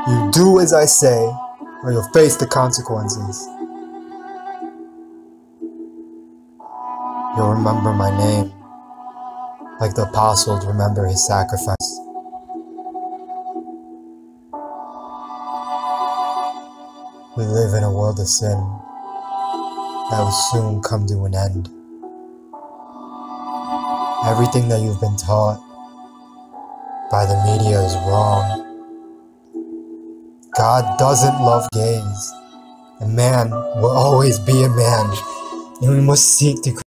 You do as I say, or you'll face the consequences. You'll remember my name, like the apostles remember his sacrifice. We live in a world of sin that will soon come to an end. Everything that you've been taught by the media is wrong. God doesn't love gays. A man will always be a man, and we must seek to